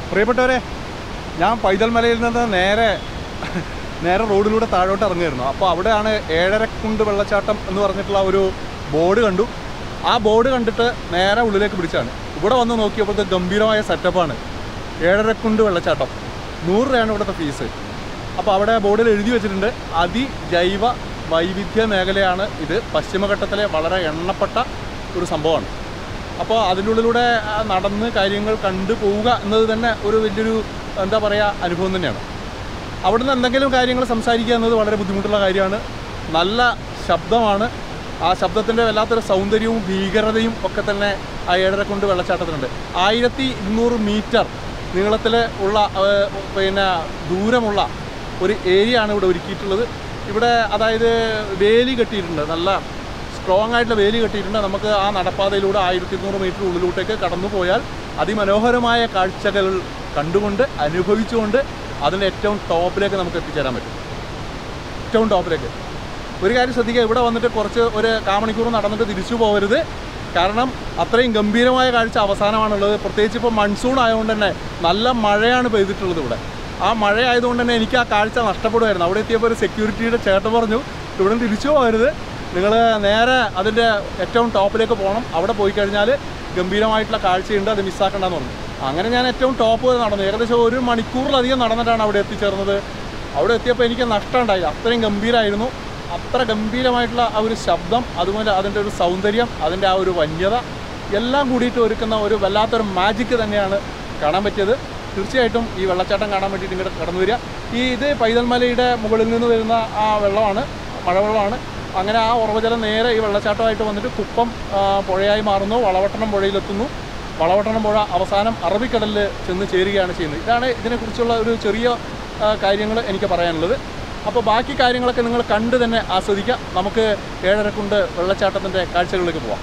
പ്രിയപ്പെട്ടവരെ, ഞാൻ പൈതൽമലയിൽ നിന്ന് നേരെ റോഡിലൂടെ താഴോട്ട് ഇറങ്ങിയിരുന്നു. അപ്പോൾ അവിടെയാണ് ഏഴരക്കുണ്ട് വെള്ളച്ചാട്ടം എന്ന് പറഞ്ഞിട്ടുള്ള ഒരു ബോർഡ് കണ്ടു. ആ ബോർഡ് കണ്ടിട്ട് നേരെ ഉള്ളിലേക്ക് പിടിച്ചാണ്. ഇവിടെ വന്ന് നോക്കിയപ്പോഴത്തെ ഗംഭീരമായ സെറ്റപ്പാണ്. ഏഴരക്കുണ്ട് വെള്ളച്ചാട്ടം, 100 രൂപയാണ് ഇവിടുത്തെ ഫീസ്. അപ്പോൾ അവിടെ ബോർഡിൽ എഴുതി വെച്ചിട്ടുണ്ട്, അതിജൈവ വൈവിധ്യ മേഖലയാണ് ഇത്, പശ്ചിമഘട്ടത്തിലെ വളരെ എണ്ണപ്പെട്ട ഒരു സംഭവമാണ്. അപ്പോൾ അതിൻ്റെ ഉള്ളിലൂടെ നടന്ന് കാര്യങ്ങൾ കണ്ടു പോവുക എന്നത് തന്നെ ഒരു വലിയൊരു എന്താ പറയുക അനുഭവം തന്നെയാണ്. അവിടുന്ന് എന്തെങ്കിലും കാര്യങ്ങൾ സംസാരിക്കുക എന്നത് വളരെ ബുദ്ധിമുട്ടുള്ള കാര്യമാണ്. നല്ല ശബ്ദമാണ്. ആ ശബ്ദത്തിൻ്റെ വല്ലാത്തൊരു സൗന്ദര്യവും ഭീകരതയും ഒക്കെ തന്നെ ആ ഏഴരക്കുണ്ട് വെള്ളച്ചാട്ടത്തിനുണ്ട്. 1200 മീറ്റർ നീളത്തിൽ ഉള്ള ദൂരമുള്ള ഒരു ഏരിയ ആണ് ഇവിടെ ഒരുക്കിയിട്ടുള്ളത്. ഇവിടെ അതായത് വേലി കെട്ടിയിട്ടുണ്ട്, നല്ല സ്ട്രോങ് ആയിട്ടുള്ള വേലി കെട്ടിയിട്ടുണ്ട്. നമുക്ക് ആ നടപ്പാതയിലൂടെ 1200 മീറ്റർ ഉള്ളിലോട്ടേക്ക് കടന്നു പോയാൽ അതിമനോഹരമായ കാഴ്ചകൾ കണ്ടുകൊണ്ട് അനുഭവിച്ചുകൊണ്ട് അതിൻ്റെ ഏറ്റവും ടോപ്പിലേക്ക് നമുക്ക് എത്തിച്ചേരാൻ പറ്റും. ഏറ്റവും ടോപ്പിലേക്ക്. ഒരു കാര്യം ശ്രദ്ധിക്കുക, ഇവിടെ വന്നിട്ട് ഒരു 1 മണിക്കൂർ നടന്നിട്ട് തിരിച്ചു പോകരുത്. കാരണം അത്രയും ഗംഭീരമായ കാഴ്ച അവസാനമാണുള്ളത്. പ്രത്യേകിച്ച് ഇപ്പോൾ മൺസൂൺ ആയതുകൊണ്ട് തന്നെ നല്ല മഴയാണ് പെയ്തിട്ടുള്ളത് ഇവിടെ. ആ മഴ ആയതുകൊണ്ട് തന്നെ എനിക്ക് ആ കാഴ്ച നഷ്ടപ്പെടുമായിരുന്നു. അവിടെ എത്തിയപ്പോൾ ഒരു സെക്യൂരിറ്റിയുടെ ചേട്ടൻ പറഞ്ഞു, ഇവിടെ നിന്ന് തിരിച്ചു പോകരുത്, നിങ്ങൾ നേരെ അതിൻ്റെ ഏറ്റവും ടോപ്പിലേക്ക് പോകണം, അവിടെ പോയി കഴിഞ്ഞാൽ ഗംഭീരമായിട്ടുള്ള കാഴ്ചയുണ്ട്, അത് മിസ്സാക്കണ്ടെന്ന് പറഞ്ഞു. അങ്ങനെ ഞാൻ ഏറ്റവും ടോപ്പ് വരെ നടന്നു. ഏകദേശം 1 മണിക്കൂറിലധികം നടന്നിട്ടാണ് അവിടെ എത്തിച്ചേർന്നത്. അവിടെ എത്തിയപ്പോൾ എനിക്ക് നഷ്ടമുണ്ടായി. അത്രയും ഗംഭീരമായിരുന്നു. അത്ര ഗംഭീരമായിട്ടുള്ള ആ ഒരു ശബ്ദം, അതുപോലെ അതിൻ്റെ ഒരു സൗന്ദര്യം, അതിൻ്റെ ആ ഒരു വന്യത എല്ലാം കൂടിയിട്ട് ഒരുക്കുന്ന ഒരു വല്ലാത്തൊരു മാജിക്ക് തന്നെയാണ് കാണാൻ പറ്റിയത്. തീർച്ചയായിട്ടും ഈ വെള്ളച്ചാട്ടം കാണാൻ വേണ്ടിയിട്ട് ഇങ്ങോട്ട് കടന്നു വരിക. ഇത് പൈതൽമലയുടെ മുകളിൽ നിന്ന് വരുന്ന ആ വെള്ളമാണ്, മഴവെള്ളമാണ്. അങ്ങനെ ആ ഉറവജലം നേരെ ഈ വെള്ളച്ചാട്ടമായിട്ട് വന്നിട്ട് കുപ്പം പുഴയായി മാറുന്നു, വളവട്ടണം പുഴയിലെത്തുന്നു. വളവട്ടണം പുഴ അവസാനം അറബിക്കടലിൽ ചെന്ന് ചേരുകയാണ് ചെയ്യുന്നത്. ഇതാണ് ഇതിനെക്കുറിച്ചുള്ള ഒരു ചെറിയ കാര്യങ്ങൾ എനിക്ക് പറയാനുള്ളത്. അപ്പോൾ ബാക്കി കാര്യങ്ങളൊക്കെ നിങ്ങൾ കണ്ട് തന്നെ ആസ്വദിക്കുക. നമുക്ക് ഏഴരക്കുണ്ട് വെള്ളച്ചാട്ടത്തിൻ്റെ കാഴ്ചകളിലേക്ക് പോവാം.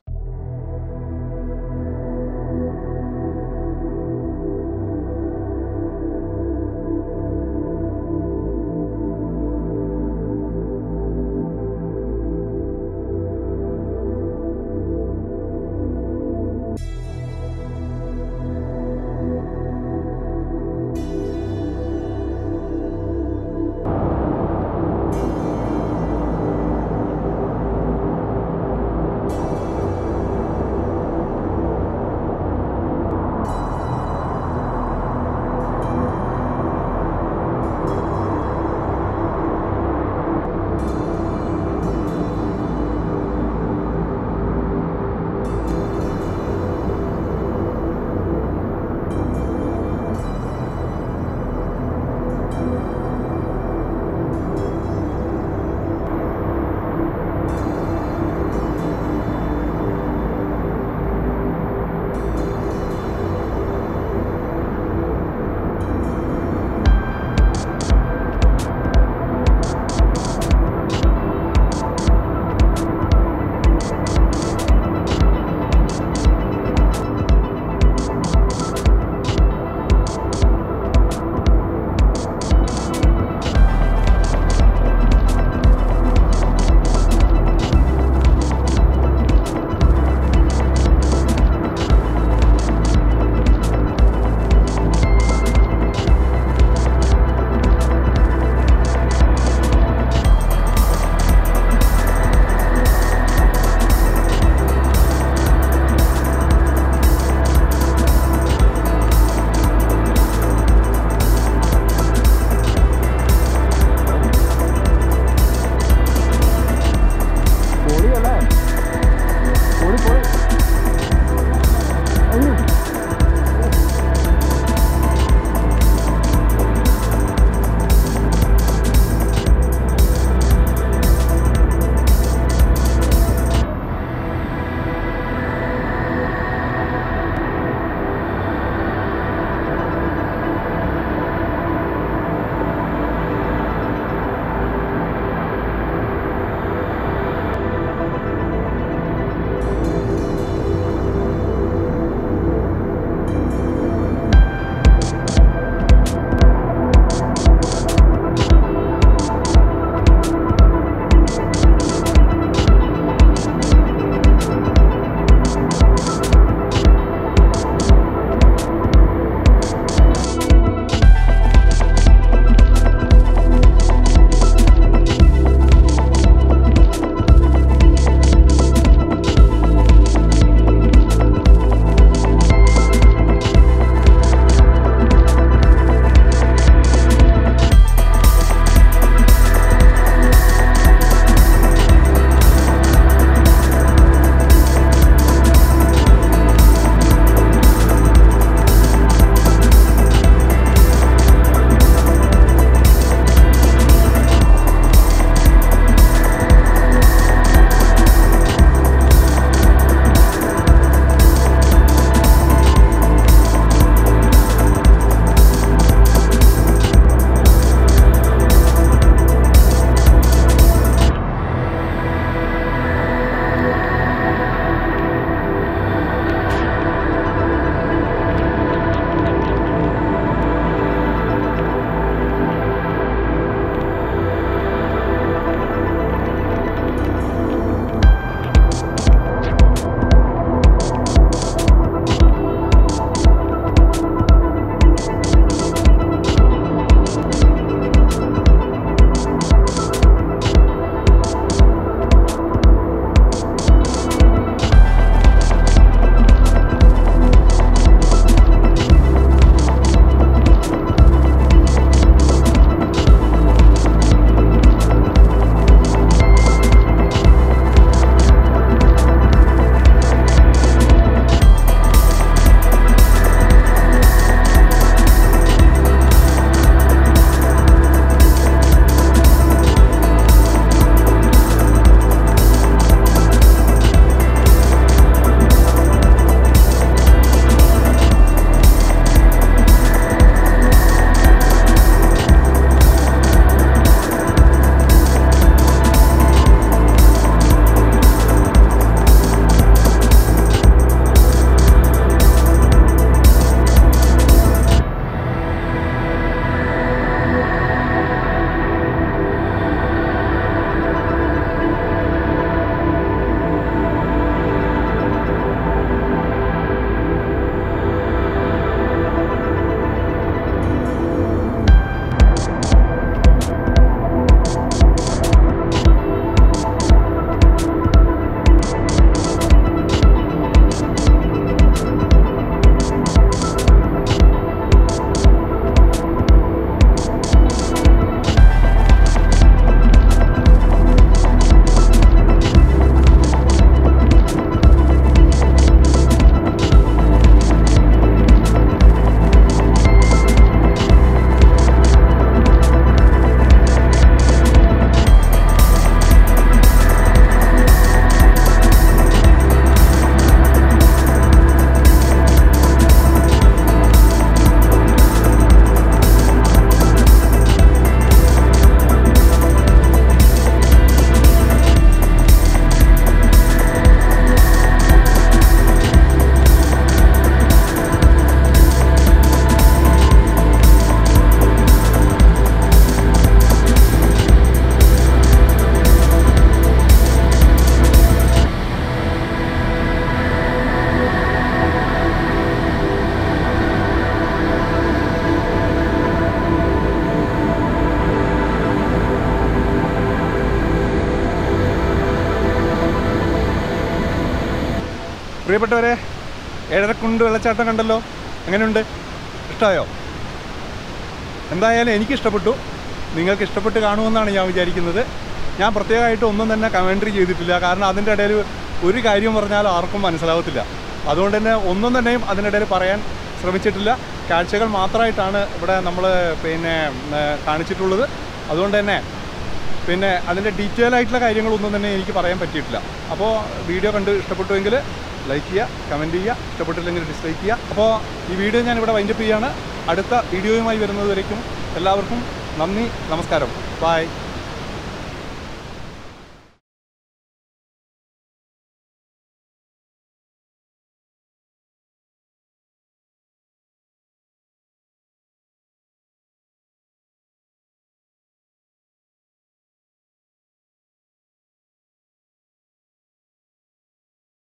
പ്രിയപ്പെട്ടവരെ, ഏഴരക്കുണ്ട് വെള്ളച്ചാട്ടം കണ്ടല്ലോ, എങ്ങനെയുണ്ട്? ഇഷ്ടമായോ? എന്തായാലും എനിക്കിഷ്ടപ്പെട്ടു. നിങ്ങൾക്ക് ഇഷ്ടപ്പെട്ട് കാണുമെന്നാണ് ഞാൻ വിചാരിക്കുന്നത്. ഞാൻ പ്രത്യേകമായിട്ട് ഒന്നും തന്നെ കമൻട്രി ചെയ്തിട്ടില്ല. കാരണം അതിൻ്റെ ഇടയിൽ ഒരു കാര്യം പറഞ്ഞാൽ ആർക്കും മനസ്സിലാവത്തില്ല. അതുകൊണ്ട് തന്നെ ഒന്നും തന്നെയും അതിനിടയിൽ പറയാൻ ശ്രമിച്ചിട്ടില്ല. കാഴ്ചകൾ മാത്രമായിട്ടാണ് ഇവിടെ നമ്മൾ കാണിച്ചിട്ടുള്ളത്. അതുകൊണ്ട് തന്നെ അതിൻ്റെ ഡീറ്റെയിൽ ആയിട്ടുള്ള കാര്യങ്ങളൊന്നും തന്നെ എനിക്ക് പറയാൻ പറ്റിയിട്ടില്ല. അപ്പോൾ വീഡിയോ കണ്ട് ഇഷ്ടപ്പെട്ടുവെങ്കിൽ ലൈക്ക് ചെയ്യുക, കമൻറ്റ് ചെയ്യുക, ഇഷ്ടപ്പെട്ടില്ലെങ്കിൽ ഡിസ്ലൈക്ക് ചെയ്യുക. അപ്പോൾ ഈ വീഡിയോ ഞാൻ ഇവിടെ വൈൻഡപ്പ് ചെയ്യുകയാണ്. അടുത്ത വീഡിയോയുമായി വരുന്നതുവരേക്കും എല്ലാവർക്കും നന്ദി, നമസ്കാരം, ബൈ.